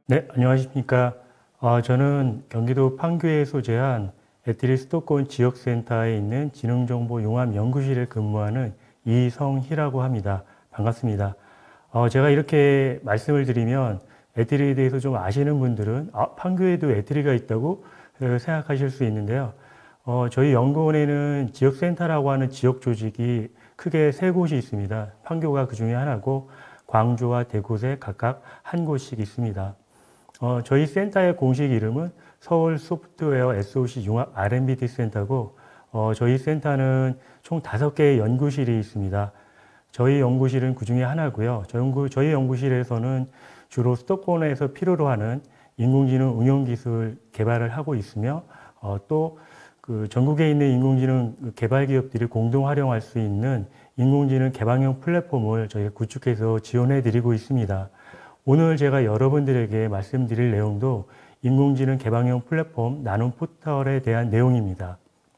네, 안녕하십니까. 저는 경기도 판교에 소재한 애트리 수도권 지역센터에 있는 지능정보융합연구실에 근무하는 이성희라고 합니다. 반갑습니다. 제가 이렇게 말씀을 드리면 애트리에 대해서 좀 아시는 분들은 판교에도 애트리가 있다고 생각하실 수 있는데요. 저희 연구원에는 지역센터라고 하는 지역 조직이 크게 세 곳이 있습니다. 판교가 그 중에 하나고 광주와 대구에 각각 한 곳씩 있습니다. 저희 센터의 공식 이름은 서울 소프트웨어 SOC 융합 R&D 센터고, 저희 센터는 총 5개의 연구실이 있습니다. 저희 연구실은 그 중에 하나고요. 저희 연구실에서는 주로 수도권에서 필요로 하는 인공지능 응용기술 개발을 하고 있으며, 또 그 전국에 있는 인공지능 개발 기업들이 공동 활용할 수 있는 인공지능 개방형 플랫폼을 저희가 구축해서 지원해 드리고 있습니다. 오늘 제가 여러분들에게 말씀드릴 내용도 인공지능 개방형 플랫폼 나눔 포털에 대한 내용입니다.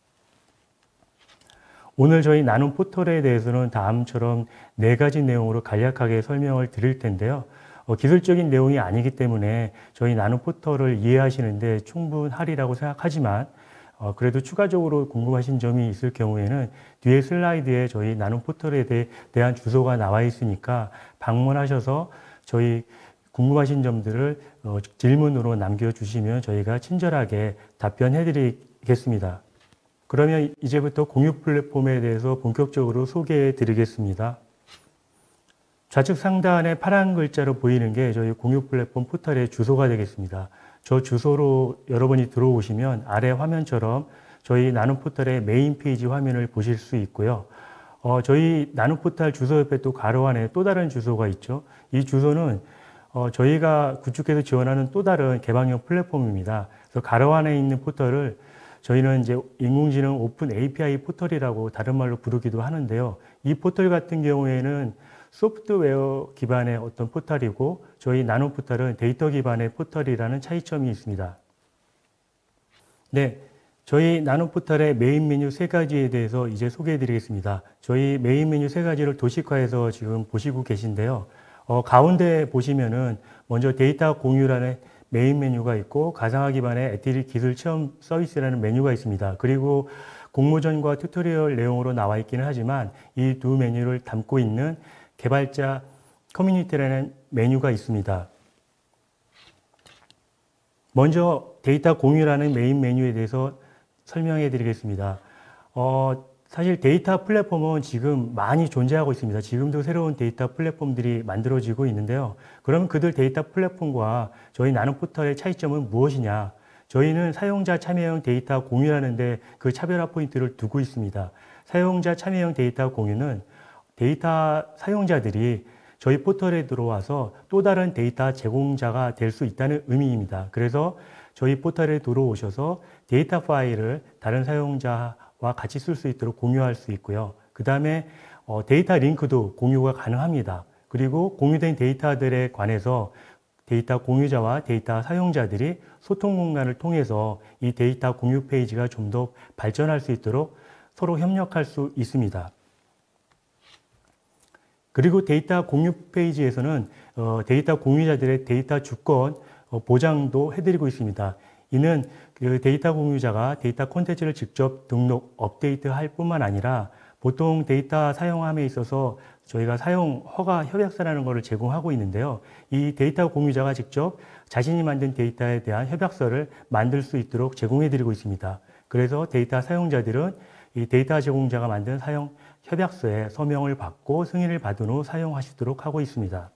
오늘 저희 나눔 포털에 대해서는 다음처럼 4가지 내용으로 간략하게 설명을 드릴 텐데요. 기술적인 내용이 아니기 때문에 저희 나눔 포털을 이해하시는데 충분하리라고 생각하지만 그래도 추가적으로 궁금하신 점이 있을 경우에는 뒤에 슬라이드에 저희 나눔 포털에 대한 주소가 나와 있으니까 방문하셔서 저희 궁금하신 점들을 질문으로 남겨주시면 저희가 친절하게 답변해 드리겠습니다. 그러면 이제부터 공유 플랫폼에 대해서 본격적으로 소개해 드리겠습니다. 좌측 상단에 파란 글자로 보이는 게 저희 공유 플랫폼 포털의 주소가 되겠습니다. 저 주소로 여러분이 들어오시면 아래 화면처럼 저희 나눔 포털의 메인 페이지 화면을 보실 수 있고요. 저희 나눔 포털 주소 옆에 또 가로 안에 또 다른 주소가 있죠. 이 주소는 저희가 구축해서 지원하는 또 다른 개방형 플랫폼입니다. 그래서 가로 안에 있는 포털을 저희는 이제 인공지능 오픈 API 포털이라고 다른 말로 부르기도 하는데요. 이 포털 같은 경우에는 소프트웨어 기반의 어떤 포털이고 저희 나눔 포털은 데이터 기반의 포털이라는 차이점이 있습니다. 네, 저희 나눔 포털의 메인 메뉴 3가지에 대해서 이제 소개해 드리겠습니다. 저희 메인 메뉴 3가지를 도식화해서 지금 보시고 계신데요. 가운데 보시면은 먼저 데이터 공유라는 메인 메뉴가 있고 가상화 기반의 애트리 기술 체험 서비스라는 메뉴가 있습니다. 그리고 공모전과 튜토리얼 내용으로 나와 있기는 하지만 이 두 메뉴를 담고 있는 개발자 커뮤니티라는 메뉴가 있습니다. 먼저 데이터 공유라는 메인 메뉴에 대해서 설명해 드리겠습니다. 사실 데이터 플랫폼은 지금 많이 존재하고 있습니다. 지금도 새로운 데이터 플랫폼들이 만들어지고 있는데요. 그럼 그들 데이터 플랫폼과 저희 나눔 포털의 차이점은 무엇이냐? 저희는 사용자 참여형 데이터 공유라는데 그 차별화 포인트를 두고 있습니다. 사용자 참여형 데이터 공유는 데이터 사용자들이 저희 포털에 들어와서 또 다른 데이터 제공자가 될 수 있다는 의미입니다. 그래서 저희 포털에 들어오셔서 데이터 파일을 다른 사용자와 같이 쓸 수 있도록 공유할 수 있고요. 그 다음에 데이터 링크도 공유가 가능합니다. 그리고 공유된 데이터들에 관해서 데이터 공유자와 데이터 사용자들이 소통 공간을 통해서 이 데이터 공유 페이지가 좀 더 발전할 수 있도록 서로 협력할 수 있습니다. 그리고 데이터 공유 페이지에서는 데이터 공유자들의 데이터 주권 보장도 해드리고 있습니다. 이는 그 데이터 공유자가 데이터 콘텐츠를 직접 등록, 업데이트할 뿐만 아니라 보통 데이터 사용함에 있어서 저희가 사용 허가 협약서라는 것을 제공하고 있는데요. 이 데이터 공유자가 직접 자신이 만든 데이터에 대한 협약서를 만들 수 있도록 제공해드리고 있습니다. 그래서 데이터 사용자들은 이 데이터 제공자가 만든 사용 협약서에 서명을 받고 승인을 받은 후 사용하시도록 하고 있습니다.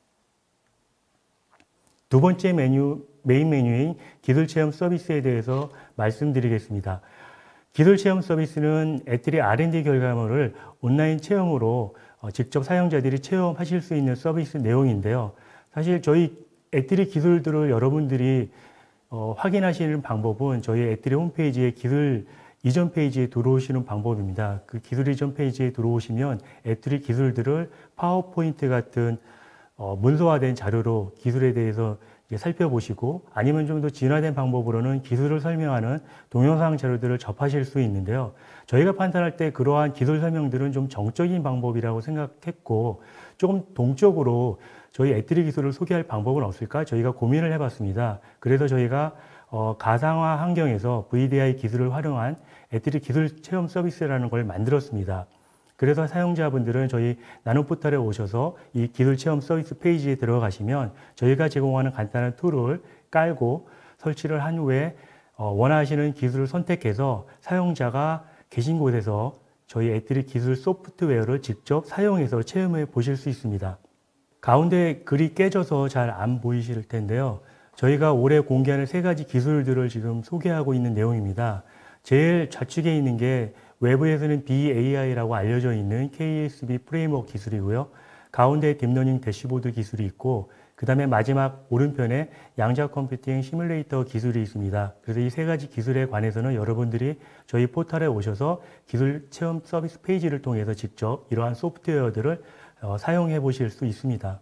두 번째 메뉴, 메인 메뉴인 기술체험 서비스에 대해서 말씀드리겠습니다. 기술체험 서비스는 애트리 R&D 결과물을 온라인 체험으로 직접 사용자들이 체험하실 수 있는 서비스 내용인데요. 사실 저희 애트리 기술들을 여러분들이 확인하시는 방법은 저희 애트리 홈페이지의 기술 이전 페이지에 들어오시는 방법입니다. 그 기술 이전 페이지에 들어오시면 애트리 기술들을 파워포인트 같은 문서화된 자료로 기술에 대해서 이제 살펴보시고, 아니면 좀 더 진화된 방법으로는 기술을 설명하는 동영상 자료들을 접하실 수 있는데요. 저희가 판단할 때 그러한 기술 설명들은 좀 정적인 방법이라고 생각했고, 조금 동적으로 저희 애트리 기술을 소개할 방법은 없을까 저희가 고민을 해봤습니다. 그래서 저희가 가상화 환경에서 VDI 기술을 활용한 애트리 기술 체험 서비스라는 걸 만들었습니다. 그래서 사용자분들은 저희 나눔포털에 오셔서 이 기술 체험 서비스 페이지에 들어가시면 저희가 제공하는 간단한 툴을 깔고 설치를 한 후에 원하시는 기술을 선택해서 사용자가 계신 곳에서 저희 애트리 기술 소프트웨어를 직접 사용해서 체험해 보실 수 있습니다. 가운데 글이 깨져서 잘 안 보이실 텐데요. 저희가 올해 공개하는 3가지 기술들을 지금 소개하고 있는 내용입니다. 제일 좌측에 있는 게 외부에서는 BAI라고 알려져 있는 KSB 프레임워크 기술이고요. 가운데 딥러닝 대시보드 기술이 있고, 그 다음에 마지막 오른편에 양자 컴퓨팅 시뮬레이터 기술이 있습니다. 그래서 이 3가지 기술에 관해서는 여러분들이 저희 포털에 오셔서 기술 체험 서비스 페이지를 통해서 직접 이러한 소프트웨어들을 사용해 보실 수 있습니다.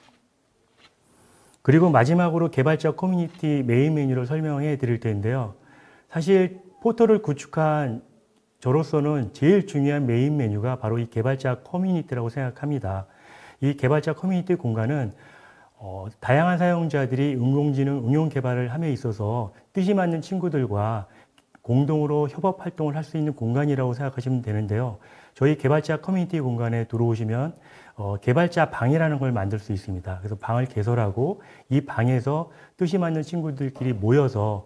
그리고 마지막으로 개발자 커뮤니티 메인 메뉴를 설명해 드릴 텐데요. 사실 포털을 구축한 저로서는 제일 중요한 메인 메뉴가 바로 이 개발자 커뮤니티라고 생각합니다. 이 개발자 커뮤니티 공간은 다양한 사용자들이 인공지능 응용 개발을 함에 있어서 뜻이 맞는 친구들과 공동으로 협업 활동을 할 수 있는 공간이라고 생각하시면 되는데요. 저희 개발자 커뮤니티 공간에 들어오시면 개발자 방이라는 걸 만들 수 있습니다. 그래서 방을 개설하고 이 방에서 뜻이 맞는 친구들끼리 모여서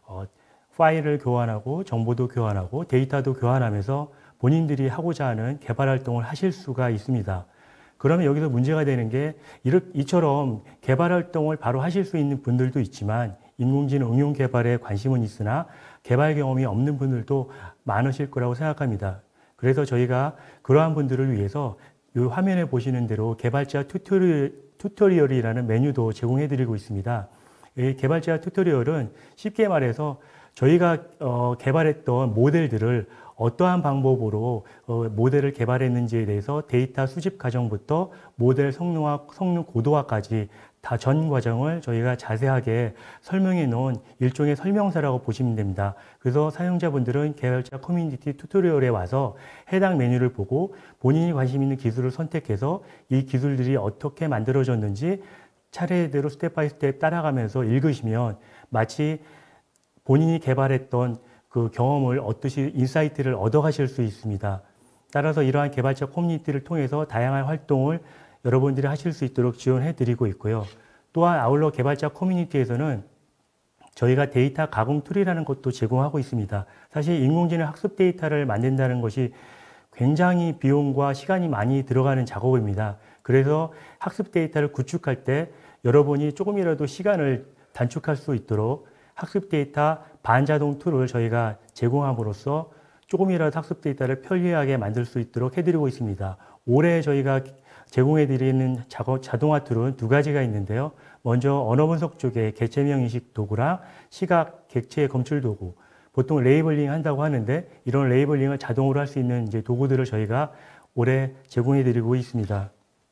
파일을 교환하고 정보도 교환하고 데이터도 교환하면서 본인들이 하고자 하는 개발 활동을 하실 수가 있습니다. 그러면 여기서 문제가 되는 게 이처럼 개발 활동을 바로 하실 수 있는 분들도 있지만 인공지능 응용 개발에 관심은 있으나 개발 경험이 없는 분들도 많으실 거라고 생각합니다. 그래서 저희가 그러한 분들을 위해서 이 화면에 보시는 대로 개발자 튜토리얼이라는 메뉴도 제공해 드리고 있습니다. 이 개발자 튜토리얼은 쉽게 말해서 저희가 개발했던 모델들을 어떠한 방법으로 모델을 개발했는지에 대해서 데이터 수집 과정부터 모델 성능화, 성능 고도화까지 다 전 과정을 저희가 자세하게 설명해 놓은 일종의 설명서라고 보시면 됩니다. 그래서 사용자분들은 개발자 커뮤니티 튜토리얼에 와서 해당 메뉴를 보고 본인이 관심 있는 기술을 선택해서 이 기술들이 어떻게 만들어졌는지 차례대로 스텝 바이 스텝 따라가면서 읽으시면 마치 본인이 개발했던 그 경험을 얻듯이 인사이트를 얻어가실 수 있습니다. 따라서 이러한 개발자 커뮤니티를 통해서 다양한 활동을 여러분들이 하실 수 있도록 지원해 드리고 있고요. 또한 아울러 개발자 커뮤니티에서는 저희가 데이터 가공 툴이라는 것도 제공하고 있습니다. 사실 인공지능 학습 데이터를 만든다는 것이 굉장히 비용과 시간이 많이 들어가는 작업입니다. 그래서 학습 데이터를 구축할 때 여러분이 조금이라도 시간을 단축할 수 있도록 학습 데이터 반자동 툴을 저희가 제공함으로써 조금이라도 학습 데이터를 편리하게 만들 수 있도록 해드리고 있습니다. 올해 저희가 제공해드리는 자동화 툴은 2가지가 있는데요. 먼저 언어 분석 쪽에 객체명 인식 도구랑 시각 객체 검출 도구, 보통 레이블링 한다고 하는데 이런 레이블링을 자동으로 할 수 있는 이제 도구들을 저희가 올해 제공해드리고 있습니다.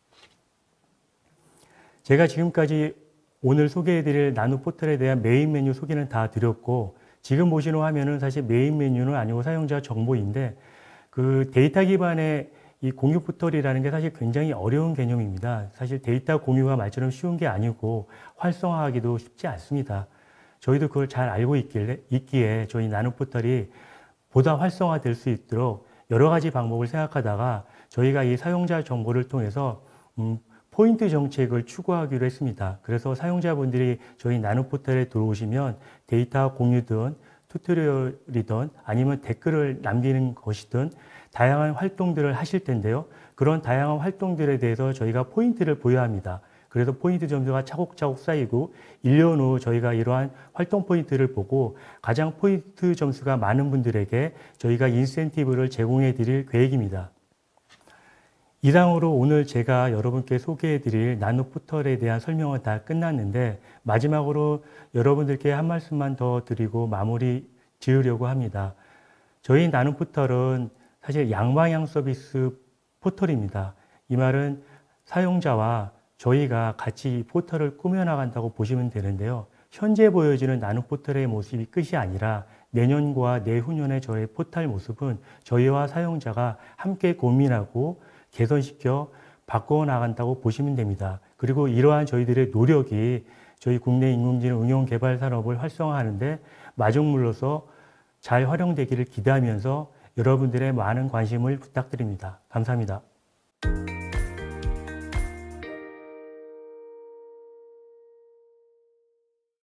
제가 지금까지 오늘 소개해드릴 나눔 포털에 대한 메인 메뉴 소개는 다 드렸고, 지금 보시는 화면은 사실 메인 메뉴는 아니고 사용자 정보인데, 그 데이터 기반의 이 공유 포털이라는 게 사실 굉장히 어려운 개념입니다. 사실 데이터 공유가 말처럼 쉬운 게 아니고 활성화하기도 쉽지 않습니다. 저희도 그걸 잘 알고 있기에 저희 나눔 포털이 보다 활성화될 수 있도록 여러 가지 방법을 생각하다가 저희가 이 사용자 정보를 통해서 포인트 정책을 추구하기로 했습니다. 그래서 사용자분들이 저희 나눔 포털에 들어오시면 데이터 공유든 튜토리얼이든 아니면 댓글을 남기는 것이든 다양한 활동들을 하실 텐데요. 그런 다양한 활동들에 대해서 저희가 포인트를 부여합니다. 그래서 포인트 점수가 차곡차곡 쌓이고 1년 후 저희가 이러한 활동 포인트를 보고 가장 포인트 점수가 많은 분들에게 저희가 인센티브를 제공해 드릴 계획입니다. 이상으로 오늘 제가 여러분께 소개해 드릴 나눔 포털에 대한 설명은 다 끝났는데 마지막으로 여러분들께 한 말씀만 더 드리고 마무리 지으려고 합니다. 저희 나눔 포털은 사실 양방향 서비스 포털입니다. 이 말은 사용자와 저희가 같이 이 포털을 꾸며나간다고 보시면 되는데요. 현재 보여지는 나눔 포털의 모습이 끝이 아니라 내년과 내후년의 저의 포털 모습은 저희와 사용자가 함께 고민하고 개선시켜 바꿔 나간다고 보시면 됩니다. 그리고 이러한 저희들의 노력이 저희 국내 인공지능 응용 개발 산업을 활성화하는데 마중물로서 잘 활용되기를 기대하면서 여러분들의 많은 관심을 부탁드립니다. 감사합니다.